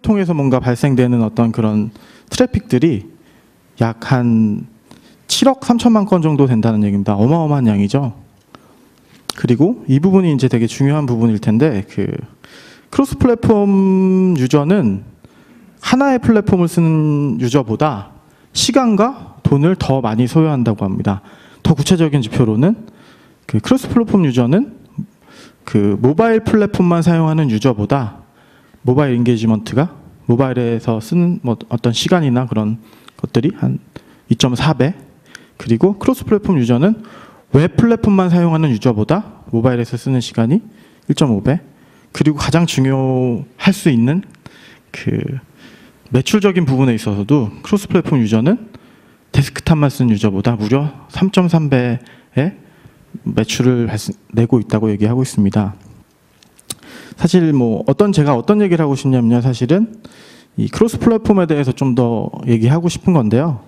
통해서 뭔가 발생되는 어떤 그런 트래픽들이 약 한 7억 3천만 건 정도 된다는 얘기입니다. 어마어마한 양이죠. 그리고 이 부분이 이제 되게 중요한 부분일 텐데, 그 크로스 플랫폼 유저는 하나의 플랫폼을 쓰는 유저보다 시간과 돈을 더 많이 소요한다고 합니다. 더 구체적인 지표로는 그 크로스 플랫폼 유저는 그 모바일 플랫폼만 사용하는 유저보다 모바일 인게이지먼트가 모바일에서 쓰는 뭐 어떤 시간이나 그런 것들이 한 2.4배, 그리고 크로스 플랫폼 유저는 웹 플랫폼만 사용하는 유저보다 모바일에서 쓰는 시간이 1.5배, 그리고 가장 중요할 수 있는 그 매출적인 부분에 있어서도 크로스 플랫폼 유저는 데스크탑만 쓰는 유저보다 무려 3.3배의 매출을 내고 있다고 얘기하고 있습니다. 사실 뭐 제가 어떤 얘기를 하고 싶냐면요, 사실은 이 크로스 플랫폼에 대해서 좀 더 얘기하고 싶은 건데요.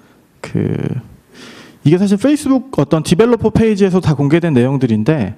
이게 사실 페이스북 어떤 디벨로퍼 페이지에서 다 공개된 내용들인데,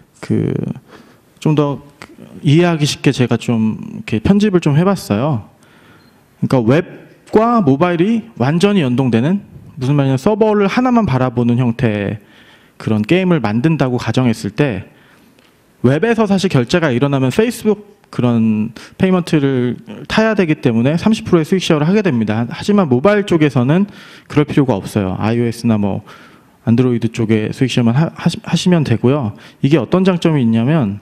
좀 더 이해하기 쉽게 제가 좀 이렇게 편집을 좀 해봤어요. 그러니까 웹과 모바일이 완전히 연동되는, 무슨 말이냐면 서버를 하나만 바라보는 형태의 그런 게임을 만든다고 가정했을 때, 웹에서 사실 결제가 일어나면 페이스북 그런 페이먼트를 타야 되기 때문에 30%의 수익 쉐어를 하게 됩니다. 하지만 모바일 쪽에서는 그럴 필요가 없어요. iOS나 뭐 안드로이드 쪽에 수익 쉐어만 하시면 되고요. 이게 어떤 장점이 있냐면,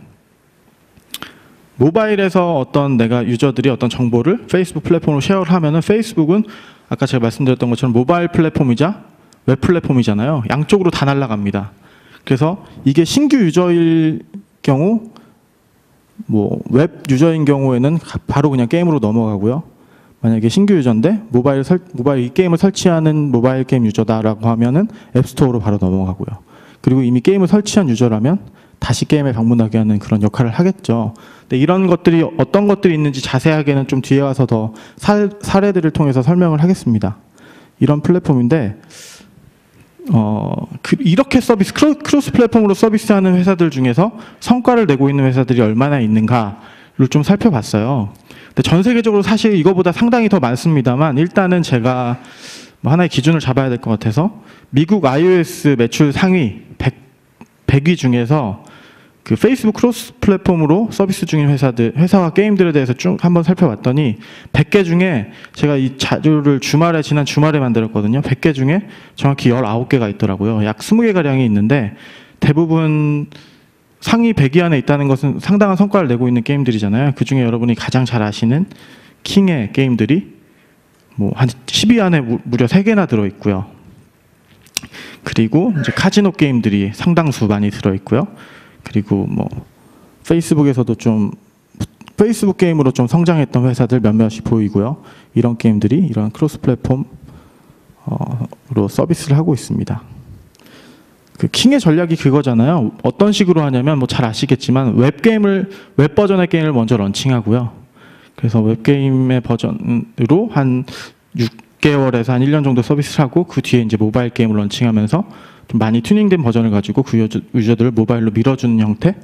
모바일에서 내가 유저들이 어떤 정보를 페이스북 플랫폼으로 쉐어를 하면은, 페이스북은 아까 제가 말씀드렸던 것처럼 모바일 플랫폼이자 웹 플랫폼이잖아요. 양쪽으로 다 날아갑니다. 그래서 이게 신규 유저일 경우, 뭐 웹 유저인 경우에는 바로 그냥 게임으로 넘어가고요. 만약에 신규 유저인데 모바일 이 게임을 설치하는 모바일 게임 유저다라고 하면은 앱스토어로 바로 넘어가고요. 그리고 이미 게임을 설치한 유저라면 다시 게임에 방문하게 하는 그런 역할을 하겠죠. 근데 이런 것들이 어떤 것들이 있는지 자세하게는 좀 뒤에 와서 더 사례들을 통해서 설명을 하겠습니다. 이런 플랫폼인데, 이렇게 크로스 플랫폼으로 서비스하는 회사들 중에서 성과를 내고 있는 회사들이 얼마나 있는가를 좀 살펴봤어요. 근데 전 세계적으로 사실 이거보다 상당히 더 많습니다만, 일단은 제가 뭐 하나의 기준을 잡아야 될 것 같아서, 미국 iOS 매출 상위 100위 중에서 그 페이스북 크로스 플랫폼으로 서비스 중인 회사와 게임들에 대해서 쭉 한번 살펴봤더니, 100개 중에 제가 이 자료를 지난 주말에 만들었거든요. 100개 중에 정확히 19개가 있더라고요. 약 20개가량이 있는데, 대부분 상위 100위 안에 있다는 것은 상당한 성과를 내고 있는 게임들이잖아요. 그 중에 여러분이 가장 잘 아시는 킹의 게임들이 뭐 한 10위 안에 무려 3개나 들어있고요. 그리고 이제 카지노 게임들이 상당수 많이 들어있고요. 그리고 뭐 페이스북에서도 좀 페이스북 게임으로 좀 성장했던 회사들 몇몇이 보이고요. 이런 게임들이 이런 크로스 플랫폼으로 서비스를 하고 있습니다. 그 킹의 전략이 그거잖아요. 어떤 식으로 하냐면, 뭐 잘 아시겠지만 웹 버전의 게임을 먼저 런칭하고요. 그래서 웹 게임의 버전으로 한 6개월에서 한 1년 정도 서비스를 하고, 그 뒤에 이제 모바일 게임을 런칭하면서 좀 많이 튜닝된 버전을 가지고 그 유저들을 모바일로 밀어주는 형태로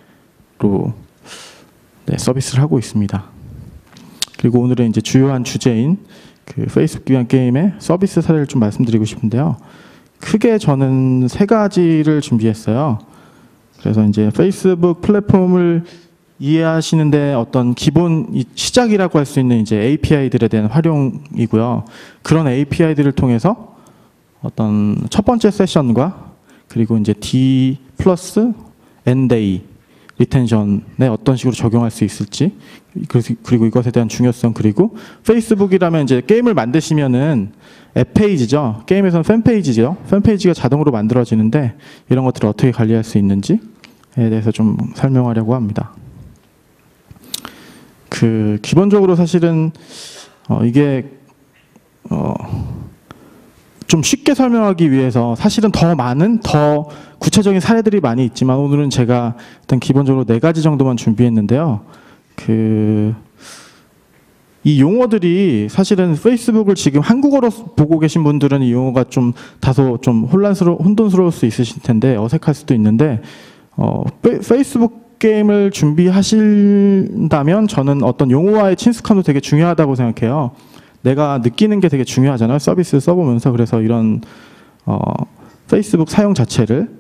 서비스를 하고 있습니다. 그리고 오늘은 이제 주요한 주제인 그 페이스북 기반 게임의 서비스 사례를 좀 말씀드리고 싶은데요. 크게 저는 3가지를 준비했어요. 그래서 이제 페이스북 플랫폼을 이해하시는데 어떤 기본 시작이라고 할 수 있는 이제 API들에 대한 활용이고요. 그런 API들을 통해서 어떤 첫 번째 세션과, 그리고 이제 D 플러스 N-Day 리텐션에 어떤 식으로 적용할 수 있을지, 그리고 이것에 대한 중요성, 그리고 페이스북이라면 이제 게임을 만드시면은 앱 페이지죠. 게임에서는 팬 페이지죠. 팬 페이지가 자동으로 만들어지는데, 이런 것들을 어떻게 관리할 수 있는지에 대해서 좀 설명하려고 합니다. 기본적으로 사실은 이게 좀 쉽게 설명하기 위해서 사실은 더 구체적인 사례들이 많이 있지만, 오늘은 제가 일단 기본적으로 4가지 정도만 준비했는데요. 이 용어들이 사실은 페이스북을 지금 한국어로 보고 계신 분들은 이 용어가 좀 다소 좀 혼돈스러울 수 있으실 텐데, 어색할 수도 있는데, 페이스북 게임을 준비하신다면 저는 어떤 용어와의 친숙함도 되게 중요하다고 생각해요. 내가 느끼는 게 되게 중요하잖아요. 서비스 써보면서. 그래서 이런 페이스북 사용 자체를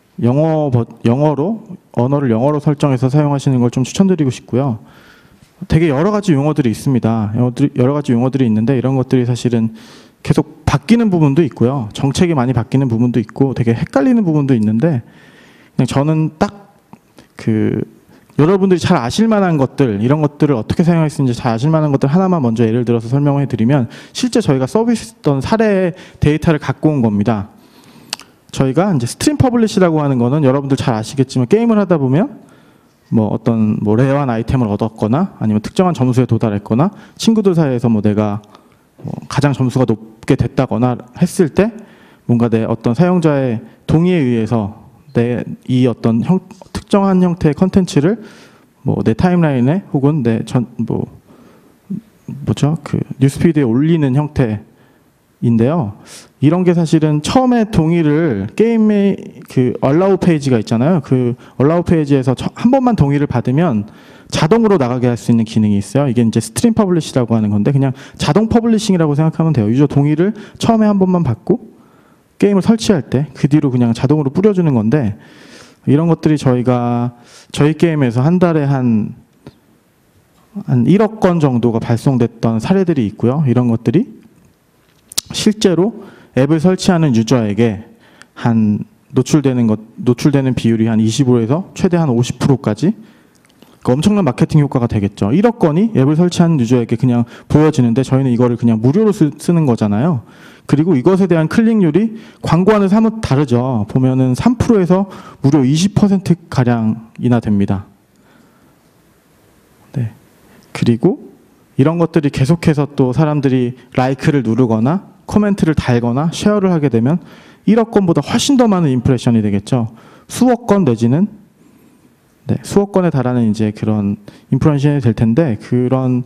언어를 영어로 설정해서 사용하시는 걸 좀 추천드리고 싶고요. 되게 여러 가지 용어들이 있습니다. 여러 가지 용어들이 있는데 이런 것들이 사실은 계속 바뀌는 부분도 있고요. 정책이 많이 바뀌는 부분도 있고 되게 헷갈리는 부분도 있는데 그냥 저는 딱 여러분들이 잘 아실 만한 것들, 이런 것들을 어떻게 사용할 수 있는지 잘 아실 만한 것들 하나만 먼저 예를 들어서 설명을 해드리면 실제 저희가 서비스했던 사례 데이터를 갖고 온 겁니다. 저희가 이제 스트림 퍼블리시라고 하는 거는 여러분들 잘 아시겠지만 게임을 하다 보면 어떤 레어한 아이템을 얻었거나 아니면 특정한 점수에 도달했거나 친구들 사이에서 내가 가장 점수가 높게 됐다거나 했을 때 뭔가 내 어떤 사용자의 동의에 의해서 이 어떤 특정한 형태의 컨텐츠를 내 타임라인에 혹은 뉴스피드에 올리는 형태인데요. 이런 게 사실은 처음에 동의를 게임의 allow 페이지가 있잖아요. 그 allow 페이지에서 한 번만 동의를 받으면 자동으로 나가게 할 수 있는 기능이 있어요. 이게 이제 스트림 퍼블리시라고 하는 건데 그냥 자동 퍼블리싱이라고 생각하면 돼요. 유저 동의를 처음에 한 번만 받고 게임을 설치할 때 그 뒤로 그냥 자동으로 뿌려주는 건데 이런 것들이 저희 게임에서 한 달에 한 1억 건 정도가 발송됐던 사례들이 있고요. 이런 것들이 실제로 앱을 설치하는 유저에게 노출되는 비율이 한 25에서 최대 한 50%까지 엄청난 마케팅 효과가 되겠죠. 1억 건이 앱을 설치하는 유저에게 그냥 보여지는데 저희는 이거를 그냥 무료로 쓰는 거잖아요. 그리고 이것에 대한 클릭률이 광고와는 사뭇 다르죠. 보면은 3%에서 무려 20%가량이나 됩니다. 네. 그리고 이런 것들이 계속해서 또 사람들이 라이크를 누르거나 코멘트를 달거나 쉐어를 하게 되면 1억 건보다 훨씬 더 많은 임프레션이 되겠죠. 수억 건 내지는 수억 건에 달하는 이제 그런 임프레션이 될 텐데 그런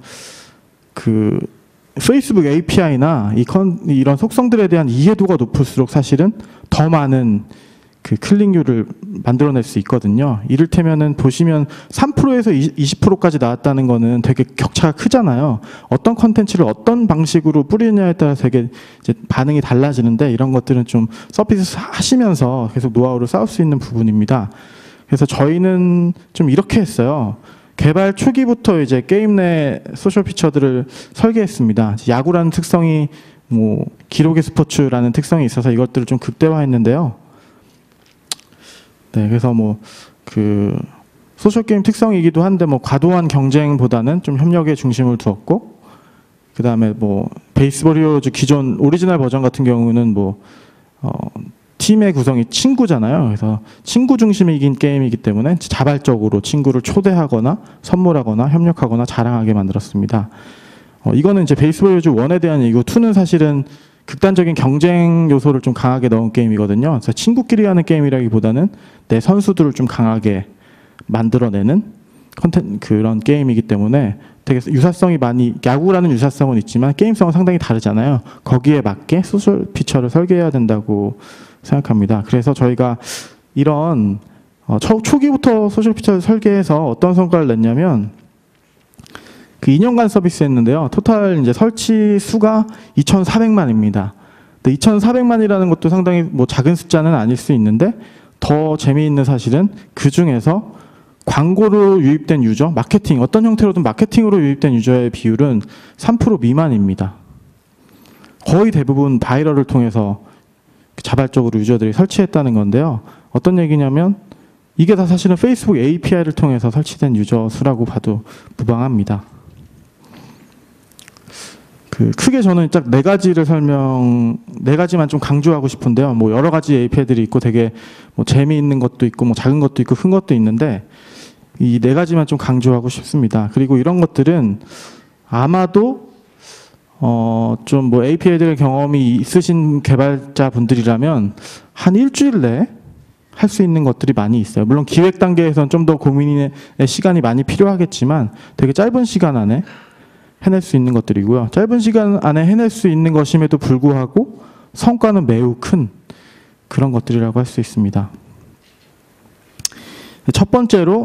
페이스북 API나 이런 속성들에 대한 이해도가 높을수록 사실은 더 많은 클릭률을 만들어낼 수 있거든요. 이를테면은 보시면 3%에서 20%까지 나왔다는 거는 되게 격차가 크잖아요. 어떤 컨텐츠를 어떤 방식으로 뿌리느냐에 따라서 되게 이제 반응이 달라지는데 이런 것들은 좀 서비스 하시면서 계속 노하우를 쌓을 수 있는 부분입니다. 그래서 저희는 좀 이렇게 했어요. 개발 초기부터 이제 게임 내 소셜 피처들을 설계했습니다. 야구라는 특성이 기록의 스포츠라는 특성이 있어서 이것들을 좀 극대화했는데요. 네, 그래서 소셜 게임 특성이기도 한데 과도한 경쟁보다는 좀 협력에 중심을 두었고, 그 다음에 베이스볼 히어로즈 기존 오리지널 버전 같은 경우는 팀의 구성이 친구잖아요. 그래서 친구 중심이긴 게임이기 때문에 자발적으로 친구를 초대하거나 선물하거나 협력하거나 자랑하게 만들었습니다. 이거는 이제 베이스볼 히어로즈 1에 대한 얘기고 2는 사실은 극단적인 경쟁 요소를 좀 강하게 넣은 게임이거든요. 그래서 친구끼리 하는 게임이라기보다는 내 선수들을 좀 강하게 만들어내는 그런 게임이기 때문에 되게 유사성이 야구라는 유사성은 있지만 게임성은 상당히 다르잖아요. 거기에 맞게 소셜 피처를 설계해야 된다고 생각합니다. 그래서 저희가 이런 초기부터 소셜 피처를 설계해서 어떤 성과를 냈냐면 2년간 서비스 했는데요. 토탈 이제 설치 수가 2,400만입니다. 근데 2,400만이라는 것도 상당히 작은 숫자는 아닐 수 있는데 더 재미있는 사실은 그 중에서 광고로 유입된 유저, 어떤 형태로든 마케팅으로 유입된 유저의 비율은 3% 미만입니다. 거의 대부분 바이럴을 통해서 자발적으로 유저들이 설치했다는 건데요. 어떤 얘기냐면 이게 다 사실은 페이스북 API를 통해서 설치된 유저 수라고 봐도 무방합니다. 크게 저는 딱 네 가지만 좀 강조하고 싶은데요. 여러 가지 API들이 있고 되게 재미있는 것도 있고 작은 것도 있고 큰 것도 있는데 이 네 가지만 좀 강조하고 싶습니다. 그리고 이런 것들은 아마도 좀 API들 경험이 있으신 개발자분들이라면 한 일주일 내에 할 수 있는 것들이 많이 있어요. 물론 기획 단계에서는 좀 더 고민의 시간이 많이 필요하겠지만 되게 짧은 시간 안에 해낼 수 있는 것들이고요. 짧은 시간 안에 해낼 수 있는 것임에도 불구하고 성과는 매우 큰 그런 것들이라고 할 수 있습니다. 첫 번째로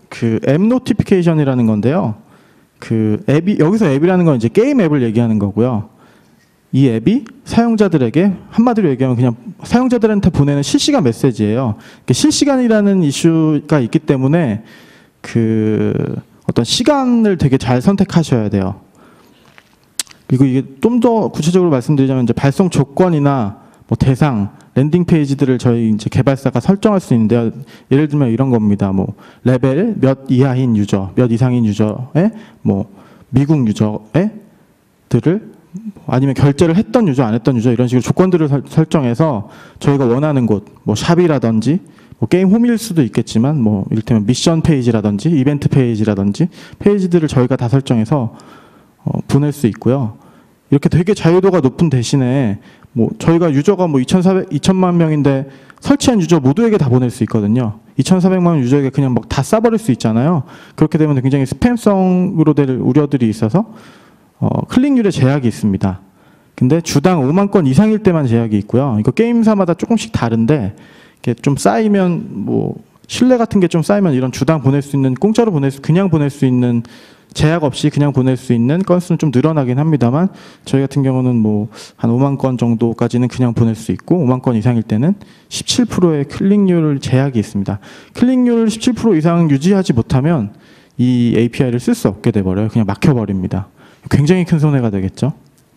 그 앱 노티피케이션이라는 건데요. 그 앱이, 여기서 앱이라는 건 이제 게임 앱을 얘기하는 거고요. 이 앱이 사용자들에게, 한마디로 얘기하면 그냥 사용자들한테 보내는 실시간 메시지예요. 실시간이라는 이슈가 있기 때문에 그 어떤 시간을 되게 잘 선택하셔야 돼요. 그리고 이게 좀 더 구체적으로 말씀드리자면 이제 발송 조건이나 뭐 대상, 랜딩 페이지들을 저희 이제 개발사가 설정할 수 있는데요. 예를 들면 이런 겁니다. 뭐 레벨 몇 이하인 유저, 몇 이상인 유저에 뭐 미국 유저들을 아니면 결제를 했던 유저, 안 했던 유저 이런 식으로 조건들을 설정해서 저희가 원하는 곳, 뭐 샵이라든지 뭐 게임 홈일 수도 있겠지만 뭐 이를테면 미션 페이지라든지 이벤트 페이지라든지 페이지들을 저희가 다 설정해서 보낼 수 있고요. 이렇게 되게 자유도가 높은 대신에 뭐 저희가 유저가 뭐 2,000만 명인데 설치한 유저 모두에게 다 보낼 수 있거든요. 2,400만 유저에게 그냥 막 다 쏴버릴 수 있잖아요. 그렇기 때문에 굉장히 스팸성으로 될 우려들이 있어서 클릭률에 제약이 있습니다. 근데 주당 5만 건 이상일 때만 제약이 있고요. 이거 게임사마다 조금씩 다른데 이게 좀 쌓이면 뭐 신뢰 같은 게 좀 쌓이면 이런 주당 보낼 수 있는, 공짜로 그냥 보낼 수 있는, 제약 없이 그냥 보낼 수 있는 건수는 좀 늘어나긴 합니다만 저희 같은 경우는 뭐 한 5만 건 정도까지는 그냥 보낼 수 있고 5만 건 이상일 때는 17%의 클릭률 제약이 있습니다. 클릭률 17% 이상 유지하지 못하면 이 API를 쓸 수 없게 돼버려요. 그냥 막혀버립니다. 굉장히 큰 손해가 되겠죠.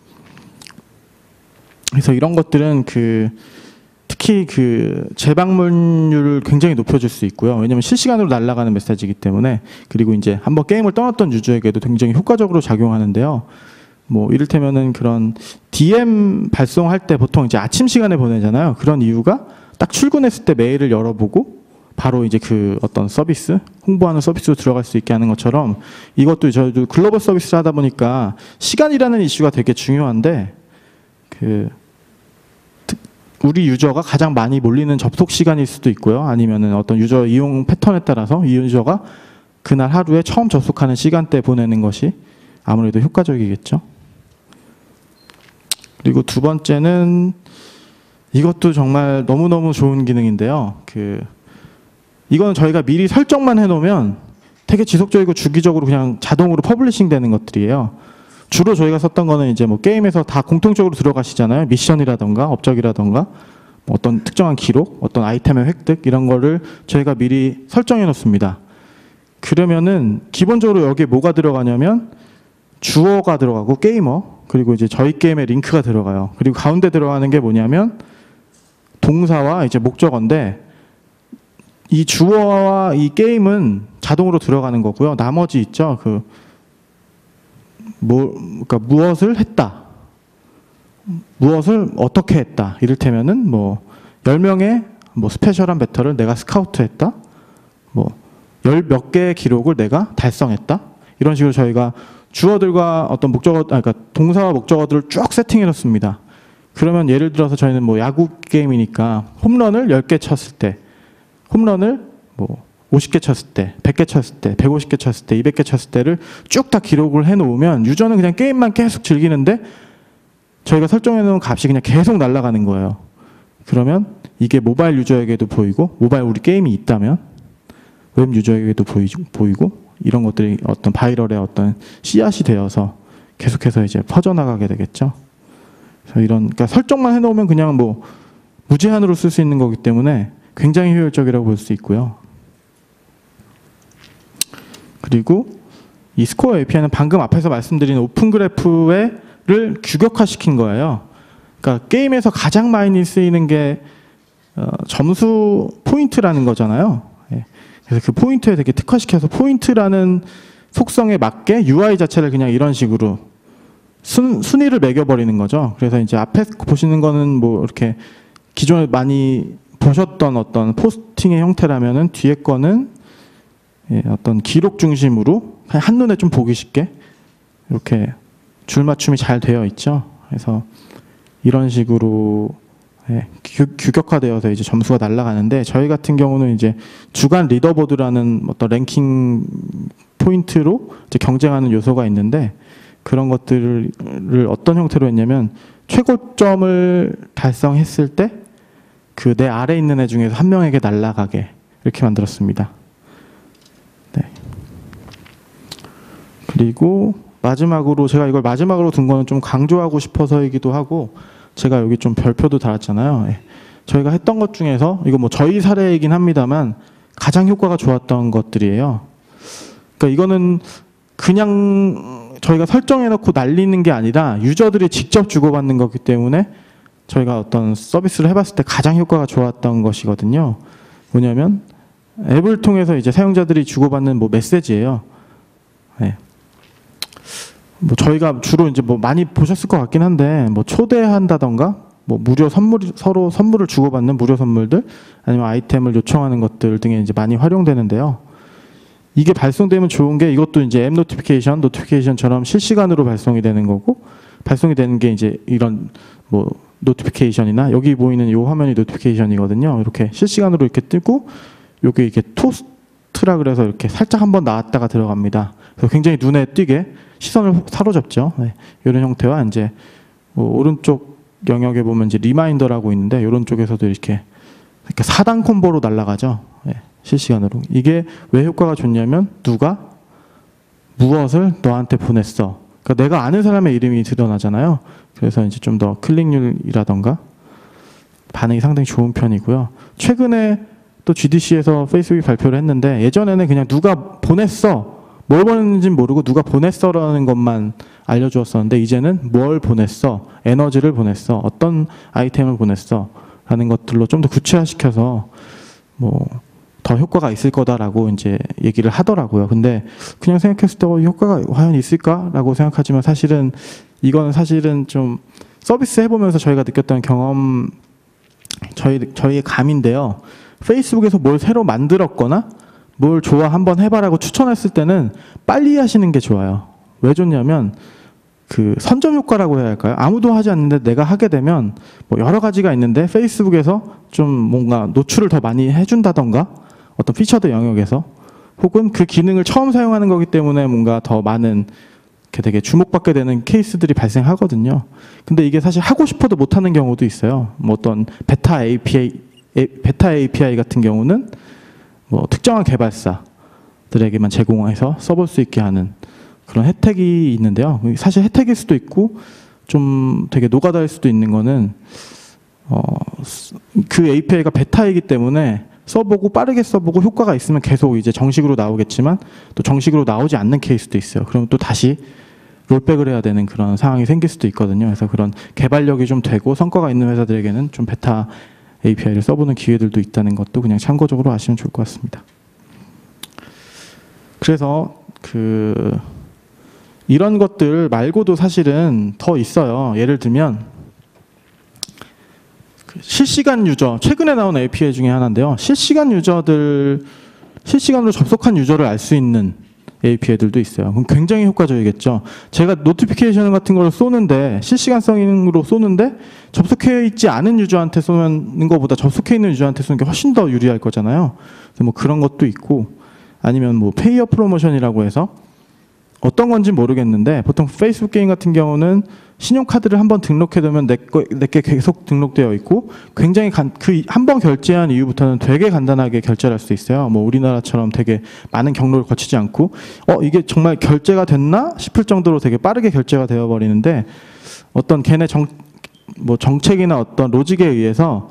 그래서 이런 것들은 특히 재방문율을 굉장히 높여줄 수 있고요. 왜냐하면 실시간으로 날아가는 메시지이기 때문에. 그리고 이제 한번 게임을 떠났던 유저에게도 굉장히 효과적으로 작용하는데요. 뭐 이를테면은 그런 DM 발송할 때 보통 이제 아침 시간에 보내잖아요. 그런 이유가 딱 출근했을 때 메일을 열어보고 바로 이제 그 어떤 서비스, 홍보하는 서비스로 들어갈 수 있게 하는 것처럼 이것도 저희도 글로벌 서비스를 하다 보니까 시간이라는 이슈가 되게 중요한데 우리 유저가 가장 많이 몰리는 접속 시간일 수도 있고요. 아니면은 어떤 유저 이용 패턴에 따라서 이 유저가 그날 하루에 처음 접속하는 시간대에 보내는 것이 아무래도 효과적이겠죠. 그리고 두 번째는 이것도 정말 너무너무 좋은 기능인데요. 이거는 저희가 미리 설정만 해놓으면 되게 지속적이고 주기적으로 그냥 자동으로 퍼블리싱 되는 것들이에요. 주로 저희가 썼던 거는 이제 뭐 게임에서 다 공통적으로 들어가시잖아요. 미션이라던가 업적이라던가 뭐 어떤 특정한 기록, 어떤 아이템의 획득 이런 거를 저희가 미리 설정해 놓습니다. 그러면은 기본적으로 여기에 뭐가 들어가냐면 주어가 들어가고 게이머, 그리고 이제 저희 게임의 링크가 들어가요. 그리고 가운데 들어가는 게 뭐냐면 동사와 이제 목적어인데 이 주어와 이 게임은 자동으로 들어가는 거고요. 나머지 있죠. 그러니까 무엇을 했다. 무엇을 어떻게 했다. 이를테면은 뭐 10명의 뭐 스페셜한 배터를 내가 스카우트했다. 뭐 10몇 개의 기록을 내가 달성했다. 이런 식으로 저희가 주어들과 어떤 그러니까 동사와 목적어들을 쭉 세팅해 놓습니다. 그러면 예를 들어서 저희는 뭐 야구 게임이니까 홈런을 10개 쳤을 때, 홈런을 뭐 50개 쳤을 때, 100개 쳤을 때, 150개 쳤을 때, 200개 쳤을 때를 쭉 다 기록을 해놓으면 유저는 그냥 게임만 계속 즐기는데 저희가 설정해놓은 값이 그냥 계속 날아가는 거예요. 그러면 이게 모바일 유저에게도 보이고, 모바일 우리 게임이 있다면 웹 유저에게도 보이고 이런 것들이 어떤 바이럴의 어떤 씨앗이 되어서 계속해서 이제 퍼져나가게 되겠죠. 그래서 그러니까 설정만 해놓으면 그냥 뭐 무제한으로 쓸 수 있는 거기 때문에 굉장히 효율적이라고 볼 수 있고요. 그리고 이 스코어 API는 방금 앞에서 말씀드린 오픈 그래프를 규격화시킨 거예요. 그러니까 게임에서 가장 많이 쓰이는 게 점수 포인트라는 거잖아요. 그래서 그 포인트에 되게 특화시켜서 포인트라는 속성에 맞게 UI 자체를 그냥 이런 식으로 순위를 매겨버리는 거죠. 그래서 이제 앞에 보시는 거는 뭐 이렇게 기존에 많이 보셨던 어떤 포스팅의 형태라면은 뒤에 거는 어떤 기록 중심으로 그냥 한눈에 좀 보기 쉽게 이렇게 줄 맞춤이 잘 되어 있죠. 그래서 이런 식으로 규격화되어서 이제 점수가 날아가는데 저희 같은 경우는 이제 주간 리더보드라는 어떤 랭킹 포인트로 이제 경쟁하는 요소가 있는데 그런 것들을 어떤 형태로 했냐면 최고점을 달성했을 때 그 내 아래 있는 애 중에서 한 명에게 날아가게 이렇게 만들었습니다. 네. 그리고 마지막으로 제가 이걸 마지막으로 둔 거는 좀 강조하고 싶어서이기도 하고, 제가 여기 좀 별표도 달았잖아요. 예. 저희가 했던 것 중에서 이거 뭐 저희 사례이긴 합니다만 가장 효과가 좋았던 것들이에요. 그러니까 이거는 그냥 저희가 설정해놓고 날리는 게 아니라 유저들이 직접 주고받는 거기 때문에 저희가 어떤 서비스를 해봤을 때 가장 효과가 좋았던 것이거든요. 뭐냐면 앱을 통해서 이제 사용자들이 주고받는 뭐 메시지예요. 네. 뭐 저희가 주로 이제 뭐 많이 보셨을 것 같긴 한데, 뭐 초대한다던가 뭐 무료 선물, 서로 선물을 주고받는 무료 선물들, 아니면 아이템을 요청하는 것들 등에 이제 많이 활용되는데요. 이게 발송되면 좋은 게, 이것도 이제 앱 노티피케이션처럼 실시간으로 발송이 되는 거고, 발송이 되는 게 이제 이런 뭐 노티피케이션이나 여기 보이는 이 화면이 노티피케이션이거든요. 이렇게 실시간으로 이렇게 뜨고, 요게 이게 토스트라 그래서 이렇게 살짝 한번 나왔다가 들어갑니다. 그래서 굉장히 눈에 띄게 시선을 사로잡죠. 네. 이런 형태와 이제 뭐 오른쪽 영역에 보면 이제 리마인더라고 있는데, 이런 쪽에서도 이렇게 4단 콤보로 날아가죠. 네. 실시간으로. 이게 왜 효과가 좋냐면, 누가 무엇을 너한테 보냈어. 그러니까 내가 아는 사람의 이름이 드러나잖아요. 그래서 이제 좀 더 클릭률이라던가 반응이 상당히 좋은 편이고요. 최근에 또 GDC에서 페이스북이 발표를 했는데, 예전에는 그냥 누가 보냈어, 뭘 보냈는지는 모르고 누가 보냈어라는 것만 알려주었었는데, 이제는 뭘 보냈어, 에너지를 보냈어, 어떤 아이템을 보냈어 라는 것들로 좀 더 구체화시켜서 뭐 더 효과가 있을 거다라고 이제 얘기를 하더라고요. 근데 그냥 생각했을 때 효과가 과연 있을까라고 생각하지만, 사실은 이거는 사실은 좀 서비스 해보면서 저희가 느꼈던 경험, 저희의 감인데요. 페이스북에서 뭘 새로 만들었거나 뭘 좋아 한번 해봐라고 추천했을 때는 빨리 하시는 게 좋아요. 왜 좋냐면 그 선점 효과라고 해야 할까요? 아무도 하지 않는데 내가 하게 되면 뭐 여러 가지가 있는데, 페이스북에서 좀 뭔가 노출을 더 많이 해준다던가 어떤 피처드 영역에서, 혹은 그 기능을 처음 사용하는 거기 때문에 뭔가 더 많은 되게 주목받게 되는 케이스들이 발생하거든요. 근데 이게 사실 하고 싶어도 못하는 경우도 있어요. 뭐 어떤 베타 API 같은 경우는 뭐 특정한 개발사들에게만 제공해서 써볼 수 있게 하는 그런 혜택이 있는데요. 사실 혜택일 수도 있고 좀 되게 노가다일 수도 있는 거는 그 API가 베타이기 때문에 써보고 빠르게 써보고 효과가 있으면 계속 이제 정식으로 나오겠지만, 또 정식으로 나오지 않는 케이스도 있어요. 그럼 또 다시 롤백을 해야 되는 그런 상황이 생길 수도 있거든요. 그래서 그런 개발력이 좀 되고 성과가 있는 회사들에게는 좀 베타 API를 써보는 기회들도 있다는 것도 그냥 참고적으로 아시면 좋을 것 같습니다. 그래서 이런 것들 말고도 사실은 더 있어요. 예를 들면 실시간 유저, 최근에 나온 API 중에 하나인데요. 실시간으로 접속한 유저를 알 수 있는 API들도 있어요. 그럼 굉장히 효과적이겠죠. 제가 노티피케이션 같은 걸 쏘는데, 실시간성으로 쏘는데 접속해 있지 않은 유저한테 쏘는 것보다 접속해 있는 유저한테 쏘는 게 훨씬 더 유리할 거잖아요. 그래서 뭐 그런 것도 있고, 아니면 뭐 페이어 프로모션이라고 해서 어떤 건지 모르겠는데, 보통 페이스북 게임 같은 경우는 신용카드를 한번 등록해두면 내게 계속 등록되어 있고, 굉장히 한 번 결제한 이후부터는 되게 간단하게 결제를 할 수 있어요. 뭐 우리나라처럼 되게 많은 경로를 거치지 않고, 이게 정말 결제가 됐나 싶을 정도로 되게 빠르게 결제가 되어버리는데, 어떤 걔네 정책이나 어떤 로직에 의해서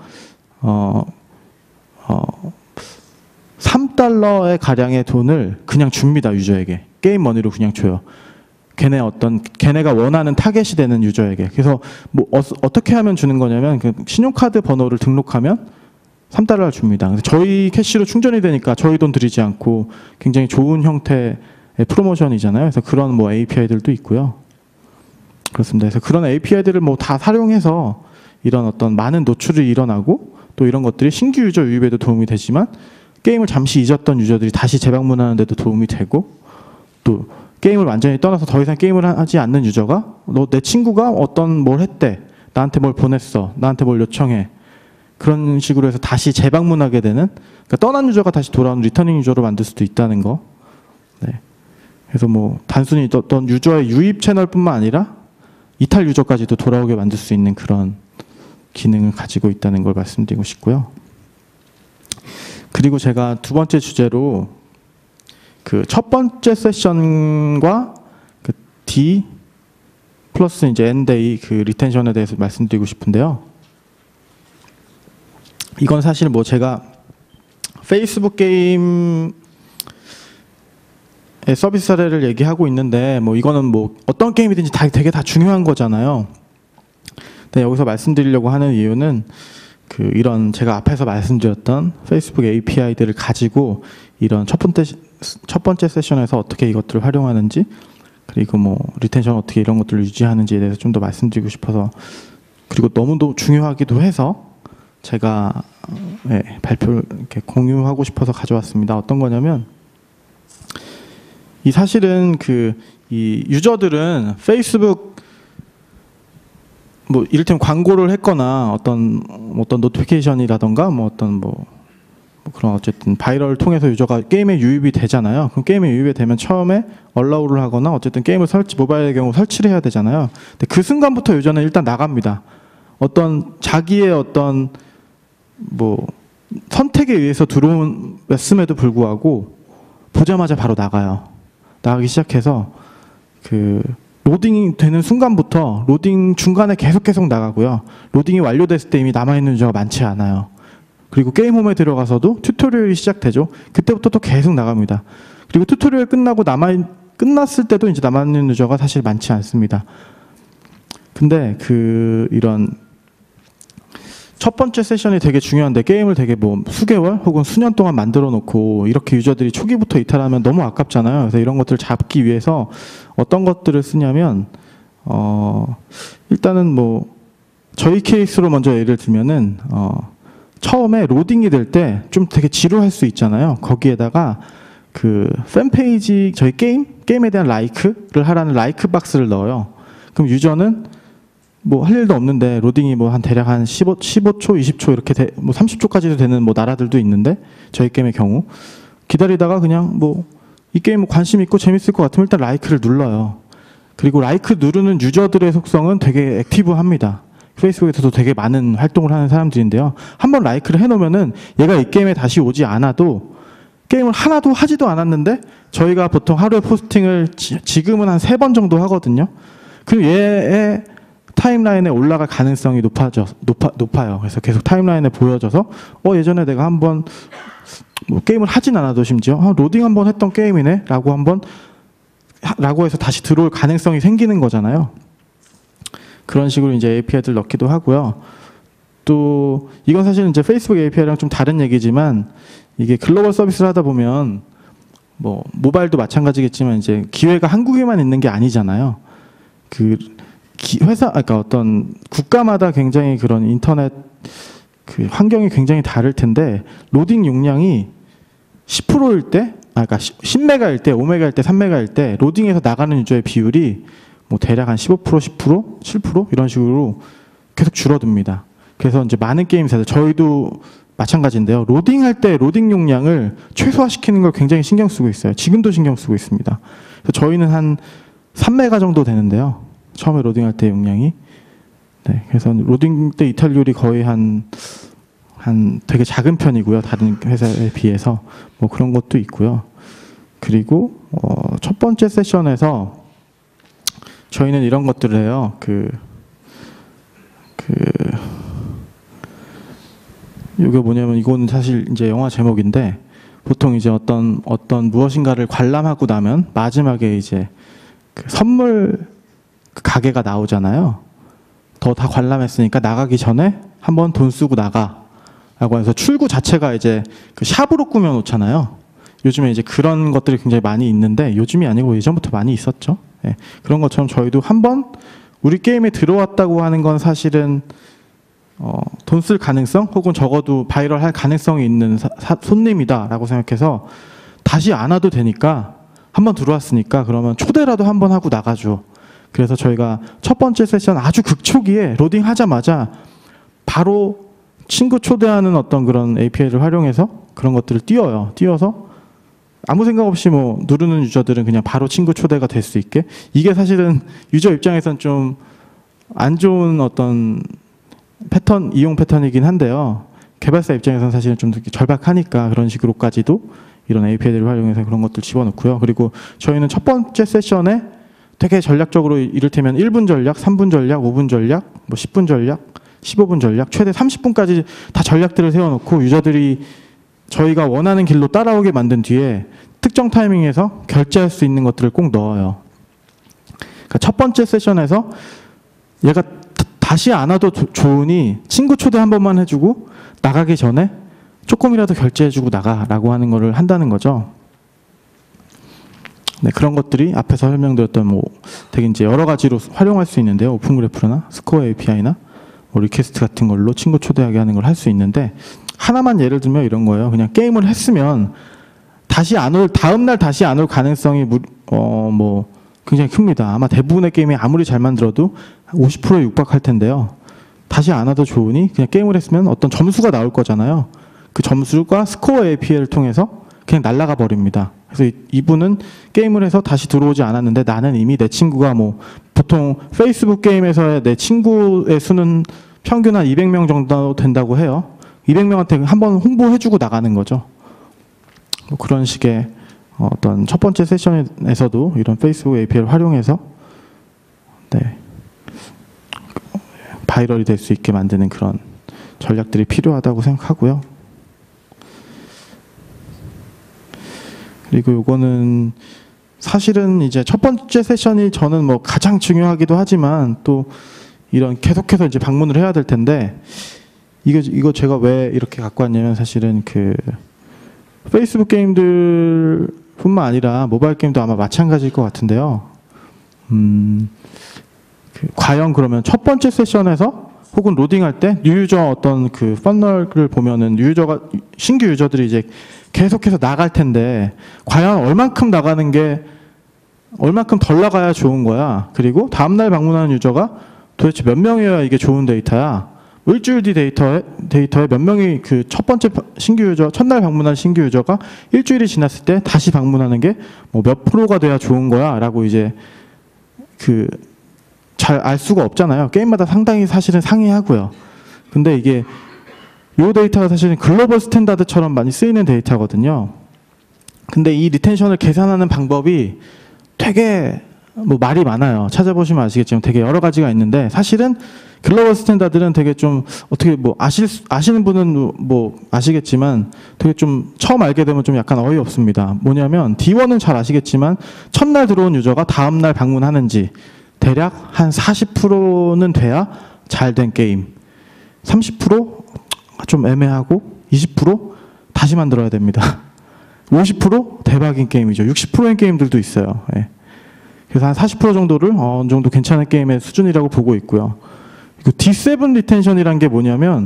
3달러의 가량의 돈을 그냥 줍니다. 유저에게. 게임 머니로 그냥 줘요. 걔네가 원하는 타겟이 되는 유저에게. 그래서 뭐 어떻게 하면 주는 거냐면, 그 신용카드 번호를 등록하면 3달러를 줍니다. 그래서 저희 캐시로 충전이 되니까 저희 돈 들이지 않고 굉장히 좋은 형태의 프로모션이잖아요. 그래서 그런 뭐 API들도 있고요. 그렇습니다. 그래서 그런 API들을 뭐 다 활용해서 이런 어떤 많은 노출이 일어나고, 또 이런 것들이 신규 유저 유입에도 도움이 되지만, 게임을 잠시 잊었던 유저들이 다시 재방문하는 데도 도움이 되고, 또 게임을 완전히 떠나서 더 이상 게임을 하지 않는 유저가 내 친구가 뭘 했대, 나한테 뭘 보냈어, 나한테 뭘 요청해, 그런 식으로 해서 다시 재방문하게 되는, 그러니까 떠난 유저가 다시 돌아오는 리터닝 유저로 만들 수도 있다는 거. 네. 그래서 뭐 단순히 어떤 유저의 유입 채널뿐만 아니라 이탈 유저까지도 돌아오게 만들 수 있는 그런 기능을 가지고 있다는 걸 말씀드리고 싶고요. 그리고 제가 두 번째 주제로 그 첫 번째 세션과 D 플러스 이제 Nday 그 리텐션에 대해서 말씀드리고 싶은데요. 이건 사실 뭐 제가 페이스북 게임의 서비스 사례를 얘기하고 있는데 뭐 이거는 뭐 어떤 게임이든지 되게 다 중요한 거잖아요. 네, 여기서 말씀드리려고 하는 이유는 그 이런 제가 앞에서 말씀드렸던 페이스북 API들을 가지고 이런 첫 번째 세션에서 어떻게 이것들을 활용하는지, 그리고 뭐 리텐션 어떻게 이런 것들을 유지하는지에 대해서 좀 더 말씀드리고 싶어서, 그리고 너무도 중요하기도 해서 제가 발표를 이렇게 공유하고 싶어서 가져왔습니다. 어떤 거냐면, 이 사실은 이 유저들은 페이스북 뭐 이를테면 광고를 했거나 어떤 노티피케이션이라던가 뭐 어떤 뭐 그런 어쨌든 바이럴을 통해서 유저가 게임에 유입이 되잖아요. 그럼 게임에 유입이 되면 처음에 얼라우를 하거나 어쨌든 게임을 모바일의 경우 설치를 해야 되잖아요. 근데 그 순간부터 유저는 일단 나갑니다. 어떤 자기의 어떤 뭐 선택에 의해서 들어왔음에도 불구하고 보자마자 바로 나가요. 나가기 시작해서 그 로딩이 되는 순간부터 로딩 중간에 계속 나가고요. 로딩이 완료됐을 때 이미 남아있는 유저가 많지 않아요. 그리고 게임홈에 들어가서도 튜토리얼이 시작되죠. 그때부터 또 계속 나갑니다. 그리고 튜토리얼 끝났을 때도 이제 남아있는 유저가 사실 많지 않습니다. 근데 이런 첫 번째 세션이 되게 중요한데, 게임을 되게 뭐 수개월 혹은 수년 동안 만들어 놓고 이렇게 유저들이 초기부터 이탈하면 너무 아깝잖아요. 그래서 이런 것들을 잡기 위해서 어떤 것들을 쓰냐면, 일단은 뭐 저희 케이스로 먼저 예를 들면은 처음에 로딩이 될 때 좀 되게 지루할 수 있잖아요. 거기에다가 그 팬페이지, 저희 게임에 대한 라이크를 하라는 라이크 박스를 넣어요. 그럼 유저는 뭐 할 일도 없는데 로딩이 뭐 대략 한 15초, 20초 이렇게 뭐 30초까지도 되는 뭐 나라들도 있는데, 저희 게임의 경우 기다리다가 그냥 뭐 이 게임 관심 있고 재밌을 것 같으면 일단 라이크를 눌러요. 그리고 라이크 누르는 유저들의 속성은 되게 액티브합니다. 페이스북에서도 되게 많은 활동을 하는 사람들인데요. 한번 라이크를 해놓으면은 얘가 이 게임에 다시 오지 않아도, 게임을 하나도 하지도 않았는데 저희가 보통 하루에 포스팅을 지금은 한 3번 정도 하거든요. 그리고 얘의 타임라인에 올라갈 가능성이 높아요. 그래서 계속 타임라인에 보여져서 예전에 내가 한번 뭐 게임을 하진 않아도 심지어 로딩 한번 했던 게임이네 라고 해서 다시 들어올 가능성이 생기는 거잖아요. 그런 식으로 이제 API들 넣기도 하고요. 또 이건 사실 이제 페이스북 API랑 좀 다른 얘기지만, 이게 글로벌 서비스를 하다 보면 뭐 모바일도 마찬가지겠지만 이제 기회가 한국에만 있는 게 아니잖아요. 그러니까 어떤 국가마다 굉장히 그런 인터넷 그 환경이 굉장히 다를 텐데, 로딩 용량이 10%일 때, 그러니까 10메가일 때, 5메가일 때, 3메가일 때 로딩에서 나가는 유저의 비율이 뭐 대략 한 15%, 10%, 7% 이런 식으로 계속 줄어듭니다. 그래서 이제 많은 게임사들, 저희도 마찬가지인데요. 로딩할 때 로딩 용량을 최소화시키는 걸 굉장히 신경 쓰고 있어요. 지금도 신경 쓰고 있습니다. 그래서 저희는 한 3메가 정도 되는데요. 처음에 로딩할 때 용량이. 네, 그래서 로딩 때 이탈률이 거의 한 되게 작은 편이고요. 다른 회사에 비해서 뭐 그런 것도 있고요. 그리고 첫 번째 세션에서 저희는 이런 것들을 해요. 이게 뭐냐면, 이거는 사실 이제 영화 제목인데, 보통 이제 어떤 무엇인가를 관람하고 나면 마지막에 이제 그 선물 가게가 나오잖아요. 다 관람했으니까 나가기 전에 한번 돈 쓰고 나가라고 해서 출구 자체가 이제 그 샵으로 꾸며 놓잖아요. 요즘에 이제 그런 것들이 굉장히 많이 있는데, 요즘이 아니고 예전부터 많이 있었죠. 네, 그런 것처럼 저희도 한번 우리 게임에 들어왔다고 하는 건 사실은 돈 쓸 가능성 혹은 적어도 바이럴 할 가능성이 있는 손님이다라고 생각해서 다시 안 와도 되니까, 한번 들어왔으니까 그러면 초대라도 한번 하고 나가죠. 그래서 저희가 첫 번째 세션 아주 극초기에 로딩 하자마자 바로 친구 초대하는 어떤 그런 API를 활용해서 그런 것들을 띄워서 아무 생각 없이 뭐 누르는 유저들은 그냥 바로 친구 초대가 될 수 있게. 이게 사실은 유저 입장에선 좀 안 좋은 어떤 이용 패턴이긴 한데요. 개발사 입장에서는 사실은 좀 절박하니까 그런 식으로까지도 이런 API들을 활용해서 그런 것들 집어넣고요. 그리고 저희는 첫 번째 세션에 되게 전략적으로 이를테면 1분 전략, 3분 전략, 5분 전략, 뭐 10분 전략, 15분 전략, 최대 30분까지 다 전략들을 세워놓고 유저들이 저희가 원하는 길로 따라오게 만든 뒤에 특정 타이밍에서 결제할 수 있는 것들을 꼭 넣어요. 그러니까 첫 번째 세션에서 얘가 다시 안 와도 좋으니 친구 초대 한 번만 해주고 나가기 전에 조금이라도 결제해주고 나가라고 하는 거를 한다는 거죠. 네, 그런 것들이 앞에서 설명드렸던 뭐 되게 이제 여러 가지로 활용할 수 있는데요. 오픈그래프나 스코어 API나 뭐 리퀘스트 같은 걸로 친구 초대하게 하는 걸 할 수 있는데, 하나만 예를 들면 이런 거예요. 그냥 게임을 했으면 다시 안 올, 다음날 다시 안 올 가능성이 뭐 굉장히 큽니다. 아마 대부분의 게임이 아무리 잘 만들어도 50%에 육박할 텐데요. 다시 안 와도 좋으니 그냥 게임을 했으면 어떤 점수가 나올 거잖아요. 그 점수가 스코어 API를 통해서 그냥 날아가 버립니다. 그래서 이분은 게임을 해서 다시 들어오지 않았는데 나는 이미 내 친구가 뭐 보통 페이스북 게임에서의 내 친구의 수는 평균 한 200명 정도 된다고 해요. 200명한테 한번 홍보해주고 나가는 거죠. 뭐 그런 식의 어떤 첫 번째 세션에서도 이런 페이스북 API를 활용해서 네, 바이럴이 될 수 있게 만드는 그런 전략들이 필요하다고 생각하고요. 그리고 요거는 사실은 이제 첫 번째 세션이 저는 뭐 가장 중요하기도 하지만 또 이런 계속해서 이제 방문을 해야 될 텐데, 이거 제가 왜 이렇게 갖고 왔냐면 사실은 그 페이스북 게임들 뿐만 아니라 모바일 게임도 아마 마찬가지일 것 같은데요. 과연 그러면 첫 번째 세션에서 혹은 로딩할 때 뉴유저 어떤 그 퍼널을 보면은 신규 유저들이 이제 계속해서 나갈 텐데 과연 얼만큼 나가는 게 얼만큼 덜 나가야 좋은 거야. 그리고 다음날 방문하는 유저가 도대체 몇 명이어야 이게 좋은 데이터야. 일주일 뒤 데이터에 몇 명이 그 첫 번째 신규 유저, 첫날 방문한 신규 유저가 일주일이 지났을 때 다시 방문하는 게 뭐 몇 프로가 돼야 좋은 거야 라고 이제 그 잘 알 수가 없잖아요. 게임마다 상당히 사실은 상이하고요. 근데 이게 이 데이터가 사실은 글로벌 스탠다드처럼 많이 쓰이는 데이터거든요. 근데 이 리텐션을 계산하는 방법이 되게 뭐 말이 많아요. 찾아보시면 아시겠지만 되게 여러 가지가 있는데, 사실은 글로벌 스탠다드는 되게 좀 어떻게 뭐 아시는 분은 뭐 아시겠지만 되게 좀 처음 알게 되면 좀 약간 어이없습니다. 뭐냐면 D1은 잘 아시겠지만 첫날 들어온 유저가 다음날 방문하는지 대략 한 40%는 돼야 잘 된 게임, 30% 좀 애매하고 20% 다시 만들어야 됩니다. 50% 대박인 게임이죠. 60%인 게임들도 있어요. 예. 그래서 한 40% 정도를 어느 정도 괜찮은 게임의 수준이라고 보고 있고요. 그리고 D7 리텐션이란 게 뭐냐면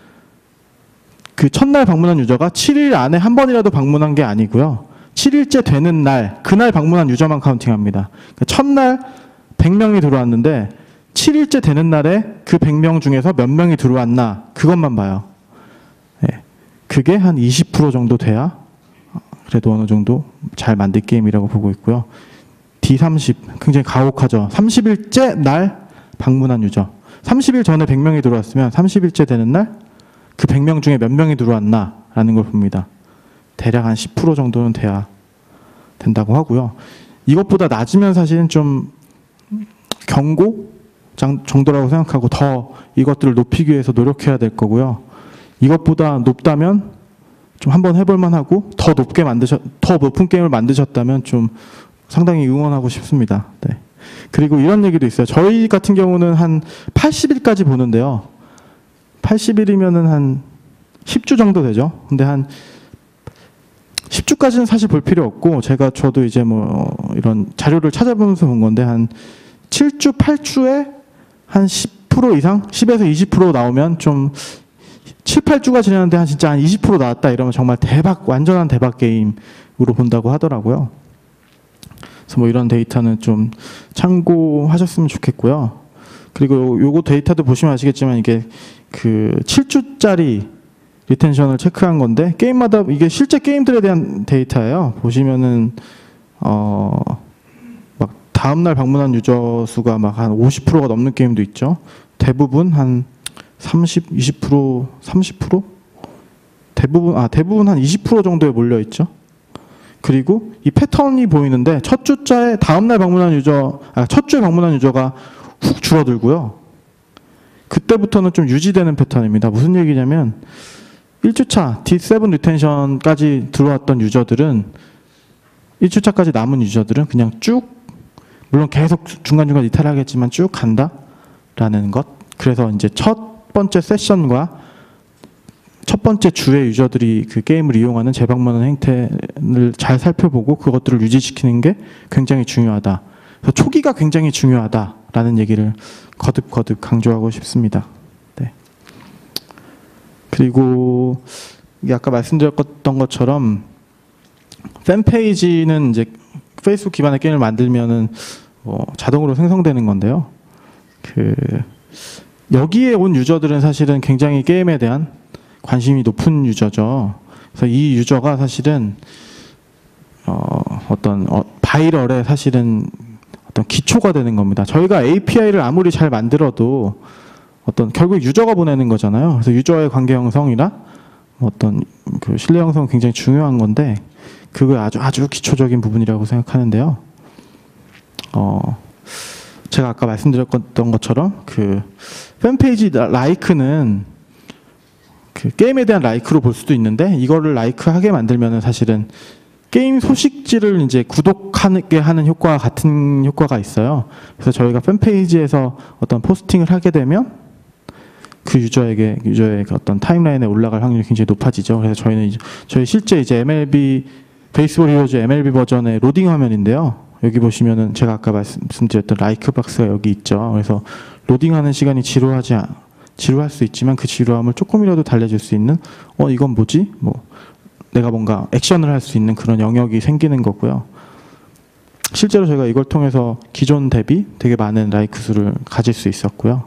그 첫날 방문한 유저가 7일 안에 한 번이라도 방문한 게 아니고요. 7일째 되는 날, 그날 방문한 유저만 카운팅합니다. 그러니까 첫날 100명이 들어왔는데 7일째 되는 날에 그 100명 중에서 몇 명이 들어왔나 그것만 봐요. 예. 그게 한 20% 정도 돼야 그래도 어느 정도 잘 만든 게임이라고 보고 있고요. D30 굉장히 가혹하죠. 30일째 날 방문한 유저, 30일 전에 100명이 들어왔으면 30일째 되는 날 그 100명 중에 몇 명이 들어왔나 라는 걸 봅니다. 대략 한 10% 정도는 돼야 된다고 하고요. 이것보다 낮으면 사실은 좀 경고 정도라고 생각하고 더 이것들을 높이기 위해서 노력해야 될 거고요. 이것보다 높다면 좀 한번 해볼 만하고 더 높은 게임을 만드셨다면 좀 상당히 응원하고 싶습니다. 네. 그리고 이런 얘기도 있어요. 저희 같은 경우는 한 80일까지 보는데요. 80일이면은 한 10주 정도 되죠. 근데 한 10주까지는 사실 볼 필요 없고, 저도 이제 뭐 이런 자료를 찾아보면서 본 건데 한 7주, 8주에 한 10% 이상, 10에서 20% 나오면 좀 7, 8주가 지났는데 진짜 한 20% 나왔다 이러면 정말 완전한 대박 게임으로 본다고 하더라고요. 그래서 뭐 이런 데이터는 좀 참고하셨으면 좋겠고요. 그리고 요거 데이터도 보시면 아시겠지만 이게 그 7주짜리 리텐션을 체크한 건데 게임마다 이게 실제 게임들에 대한 데이터예요. 보시면은 막 다음날 방문한 유저 수가 막 한 50%가 넘는 게임도 있죠. 대부분 한 30, 20%, 30%? 대부분 한 20% 정도에 몰려 있죠. 그리고 이 패턴이 보이는데 첫 주자에 다음날 방문한 유저, 첫 주에 방문한 유저가 훅 줄어들고요. 그때부터는 좀 유지되는 패턴입니다. 무슨 얘기냐면 1주차 D7 리텐션까지 들어왔던 유저들은 1주차까지 남은 유저들은 그냥 쭉, 물론 계속 중간중간 이탈하겠지만 쭉 간다라는 것. 그래서 이제 첫 번째 세션과 첫 번째 주의 유저들이 그 게임을 이용하는 재방문하는 행태를 잘 살펴보고 그것들을 유지시키는 게 굉장히 중요하다. 그래서 초기가 굉장히 중요하다라는 얘기를 거듭 강조하고 싶습니다. 네. 그리고 아까 말씀드렸던 것처럼 팬페이지는 이제 페이스북 기반의 게임을 만들면은 자동으로 생성되는 건데요. 여기에 온 유저들은 사실은 굉장히 게임에 대한 관심이 높은 유저죠. 그래서 이 유저가 사실은 바이럴의 사실은 어떤 기초가 되는 겁니다. 저희가 API를 아무리 잘 만들어도 결국 유저가 보내는 거잖아요. 그래서 유저의 관계 형성이나 그 신뢰 형성은 굉장히 중요한 건데 그게 아주 기초적인 부분이라고 생각하는데요. 제가 아까 말씀드렸던 것처럼 그 팬페이지 라이크는 그 게임에 대한 라이크로 볼 수도 있는데 이거를 라이크하게 만들면은 사실은 게임 소식지를 이제 구독하게 하는 효과와 같은 효과가 있어요. 그래서 저희가 팬페이지에서 어떤 포스팅을 하게 되면 그 유저의 어떤 타임라인에 올라갈 확률이 굉장히 높아지죠. 그래서 저희 실제 이제 MLB 베이스볼 히어로즈 MLB 버전의 로딩 화면인데요. 여기 보시면은 제가 아까 말씀드렸던 라이크 박스가 여기 있죠. 그래서 로딩하는 시간이 지루할 수 있지만 그 지루함을 조금이라도 달래줄 수 있는 이건 뭐지? 내가 뭔가 액션을 할 수 있는 그런 영역이 생기는 거고요. 실제로 저희가 이걸 통해서 기존 대비 되게 많은 라이크 수를 가질 수 있었고요.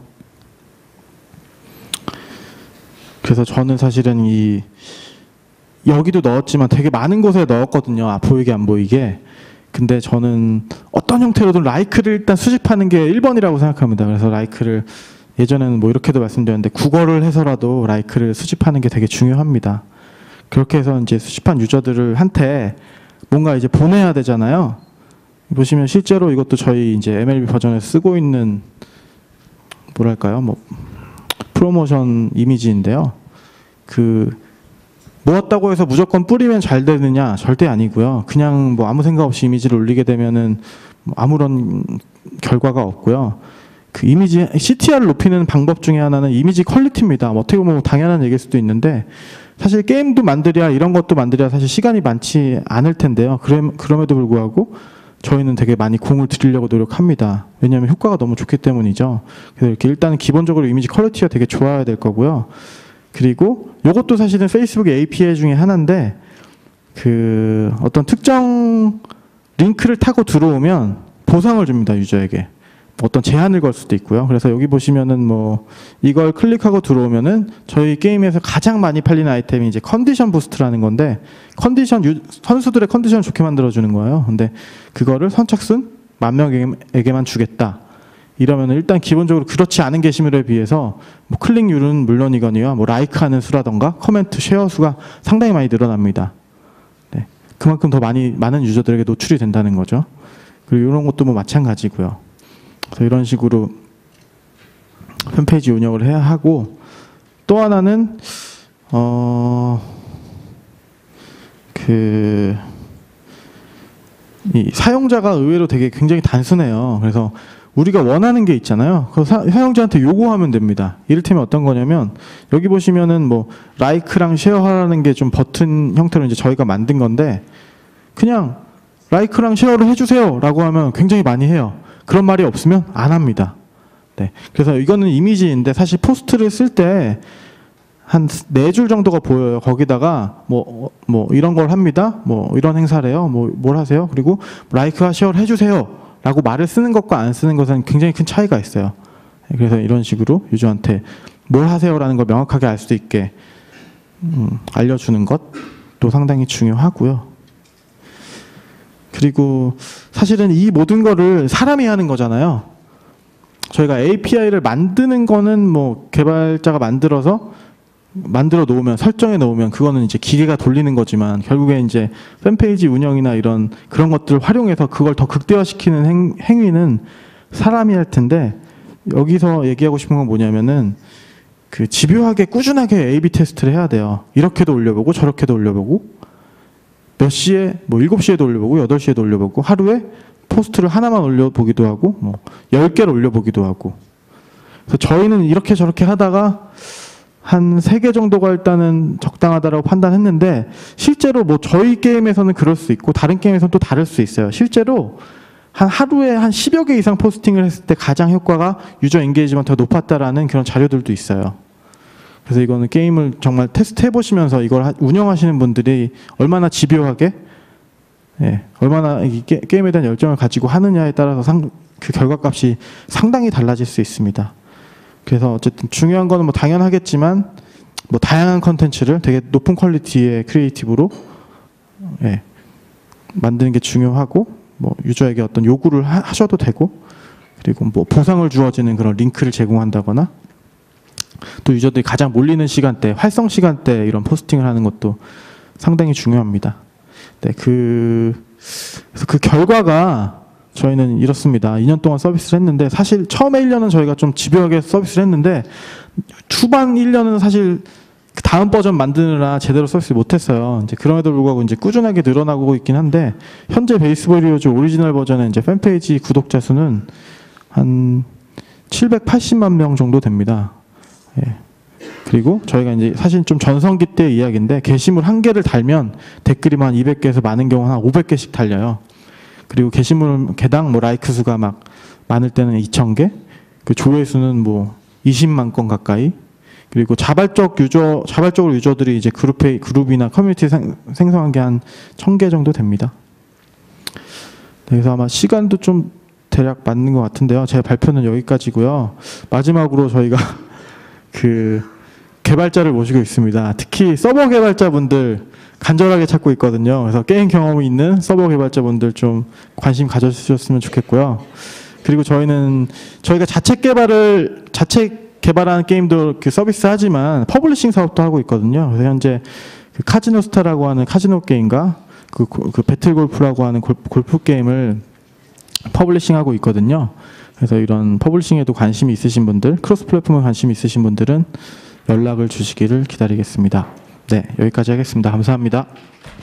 그래서 저는 사실은 여기도 넣었지만 되게 많은 곳에 넣었거든요. 보이게 안 보이게. 근데 저는 어떤 형태로든 라이크를 일단 수집하는 게 1번이라고 생각합니다. 그래서 라이크를 예전에는 이렇게도 말씀드렸는데 국어를 해서라도 라이크를 수집하는 게 되게 중요합니다. 그렇게 해서 이제 수집한 유저들한테 뭔가 이제 보내야 되잖아요. 보시면 실제로 이것도 저희 이제 MLB 버전에서 쓰고 있는 프로모션 이미지인데요. 모았다고 해서 무조건 뿌리면 잘 되느냐? 절대 아니고요. 그냥 아무 생각 없이 이미지를 올리게 되면은 아무런 결과가 없고요. 그 이미지 CTR을 높이는 방법 중에 하나는 이미지 퀄리티입니다. 어떻게 보면 당연한 얘기일 수도 있는데 사실 게임도 만들어야 이런 것도 만들어야 사실 시간이 많지 않을 텐데요. 그럼에도 불구하고 저희는 되게 많이 공을 들이려고 노력합니다. 왜냐하면 효과가 너무 좋기 때문이죠. 그래서 이렇게 일단은 기본적으로 이미지 퀄리티가 되게 좋아야 될 거고요. 그리고 이것도 사실은 페이스북의 API 중에 하나인데 어떤 특정 링크를 타고 들어오면 보상을 줍니다. 유저에게. 어떤 제한을 걸 수도 있고요. 그래서 여기 보시면은 이걸 클릭하고 들어오면은 저희 게임에서 가장 많이 팔리는 아이템이 이제 컨디션 부스트라는 건데 선수들의 컨디션을 좋게 만들어주는 거예요. 근데 그거를 선착순 10,000명에게만 주겠다. 이러면은 일단 기본적으로 그렇지 않은 게시물에 비해서 클릭률은 물론이거니와 라이크하는 수라던가 코멘트, 쉐어 수가 상당히 많이 늘어납니다. 네. 그만큼 더 많은 유저들에게 노출이 된다는 거죠. 그리고 이런 것도 마찬가지고요. 그래서 이런 식으로 팬페이지 운영을 해야 하고 또 하나는 이 사용자가 의외로 되게 굉장히 단순해요. 그래서 우리가 원하는 게 있잖아요. 그 사용자한테 요구하면 됩니다. 이를테면 어떤 거냐면 여기 보시면은 라이크랑 쉐어하라는 게 좀 버튼 형태로 이제 저희가 만든 건데 그냥 라이크랑 쉐어를 해주세요라고 하면 굉장히 많이 해요. 그런 말이 없으면 안 합니다. 네. 그래서 이거는 이미지인데 사실 포스트를 쓸 때 한 4줄 정도가 보여요. 거기다가 이런 걸 합니다. 이런 행사래요. 뭘 하세요. 그리고 라이크와 쉐어를 해주세요. 라고 말을 쓰는 것과 안 쓰는 것은 굉장히 큰 차이가 있어요. 그래서 이런 식으로 유저한테 뭘 하세요라는 걸 명확하게 알 수 있게 알려주는 것도 상당히 중요하고요. 그리고 사실은 이 모든 거를 사람이 하는 거잖아요. 저희가 API를 만드는 거는 개발자가 만들어서 만들어 놓으면, 설정해 놓으면 그거는 이제 기계가 돌리는 거지만 결국에 이제 팬페이지 운영이나 이런 그런 것들을 활용해서 그걸 더 극대화시키는 행위는 사람이 할 텐데, 여기서 얘기하고 싶은 건 뭐냐면은 그 집요하게 꾸준하게 A/B 테스트를 해야 돼요. 이렇게도 올려보고 저렇게도 올려보고, 몇 시에 뭐 7시에도 올려보고 8시에도 올려보고, 하루에 포스트를 하나만 올려보기도 하고 뭐 10개를 올려보기도 하고. 그래서 저희는 이렇게 저렇게 하다가 한 3개 정도가 일단은 적당하다라고 판단했는데, 실제로 뭐 저희 게임에서는 그럴 수 있고 다른 게임에서는 또 다를 수 있어요. 실제로 하루에 한 10여 개 이상 포스팅을 했을 때 가장 효과가 유저 엔게이지먼트가 높았다라는 그런 자료들도 있어요. 그래서 이거는 게임을 정말 테스트 해보시면서 이걸 운영하시는 분들이 얼마나 집요하게, 얼마나 이 게임에 대한 열정을 가지고 하느냐에 따라서 그 결과값이 상당히 달라질 수 있습니다. 그래서 어쨌든 중요한 거는 뭐 당연하겠지만, 뭐 다양한 컨텐츠를 되게 높은 퀄리티의 크리에이티브로 만드는 게 중요하고, 뭐 유저에게 어떤 요구를 하셔도 되고, 그리고 뭐 보상을 주어지는 그런 링크를 제공한다거나, 또 유저들이 가장 몰리는 시간대, 활성 시간대 이런 포스팅을 하는 것도 상당히 중요합니다. 네, 그래서 그 결과가 저희는 이렇습니다. 2년 동안 서비스를 했는데, 사실 처음에 1년은 저희가 좀 집요하게 서비스를 했는데, 후반 1년은 사실 그 다음 버전 만드느라 제대로 서비스 못했어요. 이제 그럼에도 불구하고 이제 꾸준하게 늘어나고 있긴 한데, 현재 베이스볼 히어로즈 오리지널 버전의 이제 팬페이지 구독자 수는 한 780만 명 정도 됩니다. 그리고 저희가 이제 사실 좀 전성기 때 이야기인데, 게시물 한 개를 달면 댓글이 한 200개에서 많은 경우는 한 500개씩 달려요. 그리고 게시물 개당 뭐 라이크 수가 막 많을 때는 2,000개, 그 조회수는 뭐 20만 건 가까이. 그리고 자발적으로 유저들이 이제 그룹이나 커뮤니티 생성한 게 한 1,000개 정도 됩니다. 그래서 아마 시간도 좀 대략 맞는 것 같은데요. 제 발표는 여기까지고요. 마지막으로 저희가 그 개발자를 모시고 있습니다. 특히 서버 개발자분들 간절하게 찾고 있거든요. 그래서 게임 경험이 있는 서버 개발자분들 좀 관심 가져주셨으면 좋겠고요. 그리고 저희가 자체 개발하는 게임도 그 서비스 하지만 퍼블리싱 사업도 하고 있거든요. 그래서 현재 그 카지노스타라고 하는 카지노 게임과 그 배틀골프라고 하는 골프 게임을 퍼블리싱하고 있거든요. 그래서 이런 퍼블리싱에도 관심이 있으신 분들, 크로스 플랫폼에 관심이 있으신 분들은 연락을 주시기를 기다리겠습니다. 네, 여기까지 하겠습니다. 감사합니다.